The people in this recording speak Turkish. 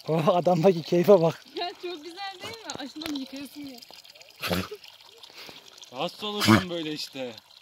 Oh, adamdaki keyfe bak. Ya çok güzel değil mi? Aşından yıkayasın ya. Hasta olursun böyle işte.